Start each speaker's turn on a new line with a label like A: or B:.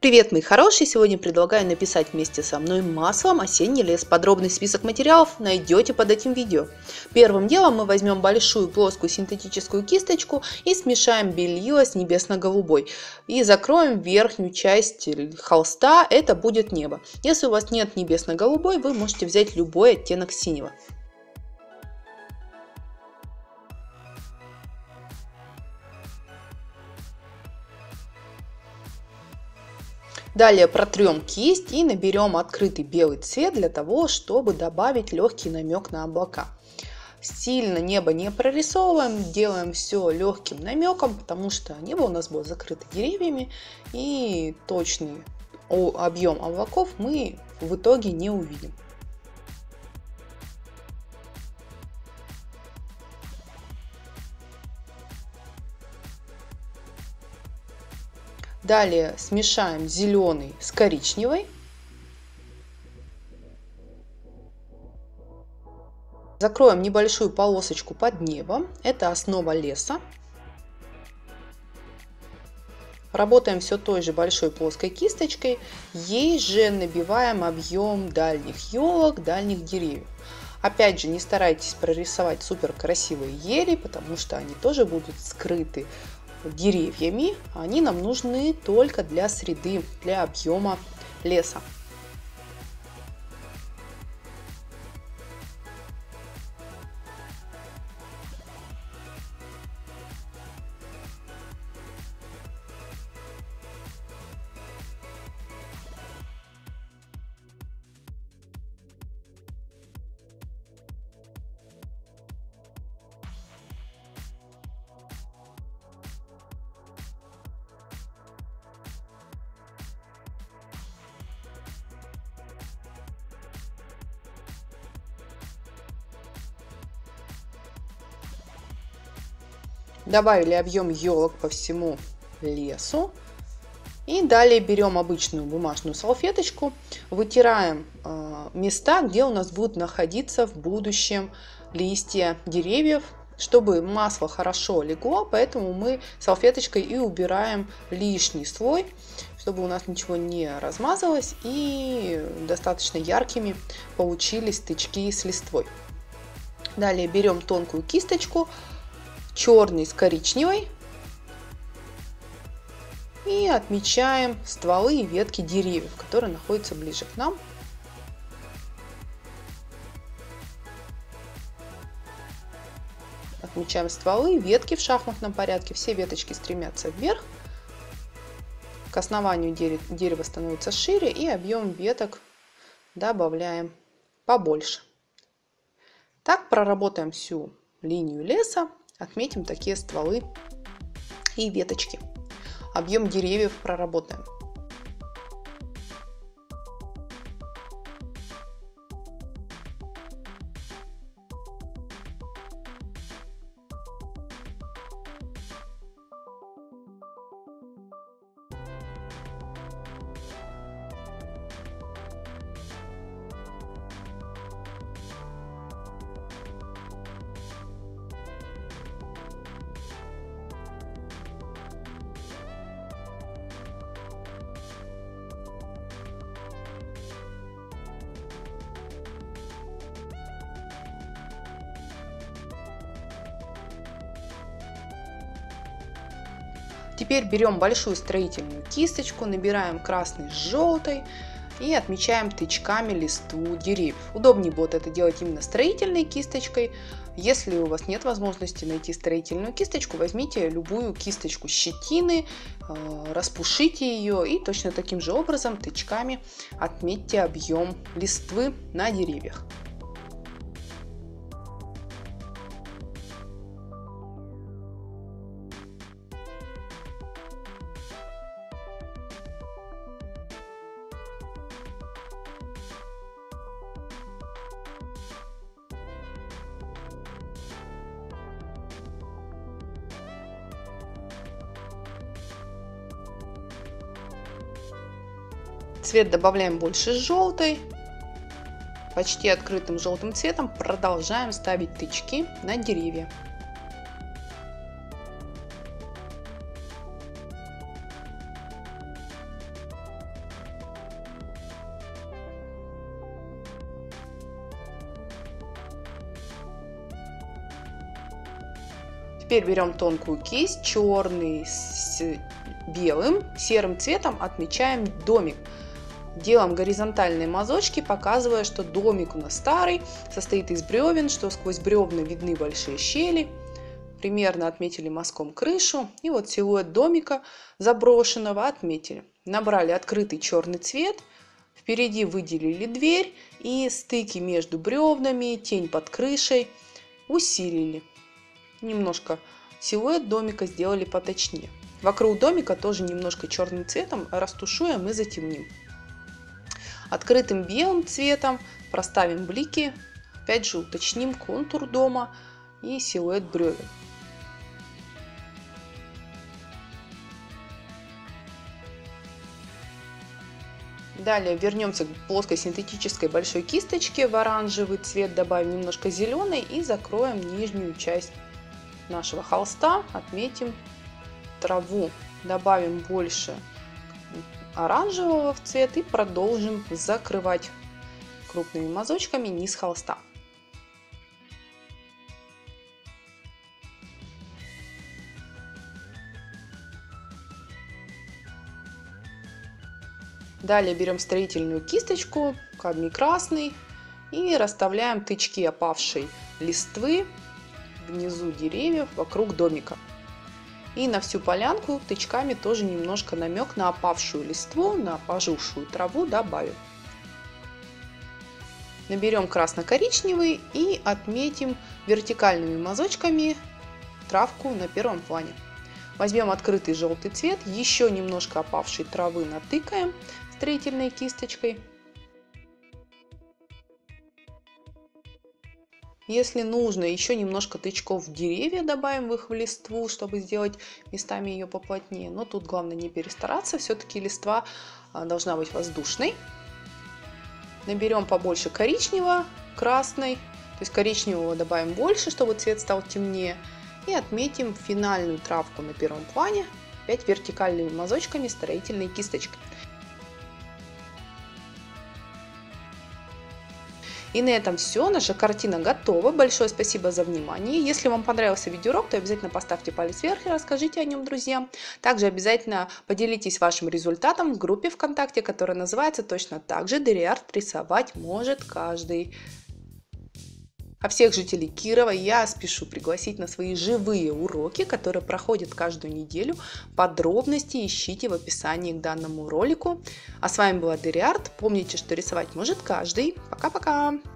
A: Привет, мои хорошие! Сегодня предлагаю написать вместе со мной маслом «Осенний лес». Подробный список материалов найдете под этим видео. Первым делом мы возьмем большую плоскую синтетическую кисточку и смешаем белила с небесно-голубой. И закроем верхнюю часть холста, это будет небо. Если у вас нет небесно-голубой, вы можете взять любой оттенок синего. Далее протрем кисть и наберем открытый белый цвет для того, чтобы добавить легкий намек на облака. Сильно небо не прорисовываем, делаем все легким намеком, потому что небо у нас будет закрыто деревьями, и точный объем облаков мы в итоге не увидим. Далее смешаем зеленый с коричневой. Закроем небольшую полосочку под небом. Это основа леса. Работаем все той же большой плоской кисточкой. Ей же набиваем объем дальних елок, дальних деревьев. Опять же, не старайтесь прорисовать супер красивые ели, потому что они тоже будут скрыты деревьями. Они нам нужны только для среды, для объема леса. Добавили объем елок по всему лесу. И далее берем обычную бумажную салфеточку, вытираем места, где у нас будут находиться в будущем листья деревьев, чтобы масло хорошо легло, поэтому мы салфеточкой и убираем лишний слой, чтобы у нас ничего не размазалось и достаточно яркими получились тычки с листвой. Далее берем тонкую кисточку, черный с коричневой, и отмечаем стволы и ветки деревьев, которые находятся ближе к нам. Отмечаем стволы, ветки в шахматном порядке, все веточки стремятся вверх. К основанию дерева становится шире, и объем веток добавляем побольше. Так проработаем всю линию леса. Отметим такие стволы и веточки. Объем деревьев проработаем. Теперь берем большую строительную кисточку, набираем красный с желтой и отмечаем тычками листву деревьев. Удобнее будет это делать именно строительной кисточкой. Если у вас нет возможности найти строительную кисточку, возьмите любую кисточку щетины, распушите ее и точно таким же образом тычками отметьте объем листвы на деревьях. Цвет добавляем больше желтой. Почти открытым желтым цветом продолжаем ставить тычки на деревья. Теперь берем тонкую кисть, черный с белым, серым цветом отмечаем домик. Делаем горизонтальные мазочки, показывая, что домик у нас старый, состоит из бревен, что сквозь бревна видны большие щели. Примерно отметили мазком крышу. И вот силуэт домика заброшенного отметили. Набрали открытый черный цвет. Впереди выделили дверь и стыки между бревнами, тень под крышей усилили. Немножко силуэт домика сделали поточнее. Вокруг домика тоже немножко черным цветом растушуем и затемним. Открытым белым цветом проставим блики. Опять же уточним контур дома и силуэт бревен. Далее вернемся к плоской синтетической большой кисточке. В оранжевый цвет добавим немножко зеленый и закроем нижнюю часть нашего холста. Отметим траву. Добавим больше оранжевого в цвет и продолжим закрывать крупными мазочками низ холста. Далее берем строительную кисточку, кадмий красный, и расставляем тычки опавшей листвы внизу деревьев вокруг домика. И на всю полянку тычками тоже немножко намек на опавшую листву, на пожухшую траву добавим. Наберем красно-коричневый и отметим вертикальными мазочками травку на первом плане. Возьмем открытый желтый цвет, еще немножко опавшей травы натыкаем строительной кисточкой. Если нужно, еще немножко тычков в деревья добавим в их листву, чтобы сделать местами ее поплотнее. Но тут главное не перестараться, все-таки листва должна быть воздушной. Наберем побольше коричневого, красный, то есть коричневого добавим больше, чтобы цвет стал темнее. И отметим финальную травку на первом плане, опять вертикальными мазочками строительной кисточкой. И на этом все, наша картина готова. Большое спасибо за внимание. Если вам понравился видеоурок, то обязательно поставьте палец вверх и расскажите о нем друзьям. Также обязательно поделитесь вашим результатом в группе ВКонтакте, которая называется точно так же «DReArt рисовать может каждый». А всех жителей Кирова я спешу пригласить на свои живые уроки, которые проходят каждую неделю. Подробности ищите в описании к данному ролику. А с вами была DReArt. Помните, что рисовать может каждый. Пока-пока!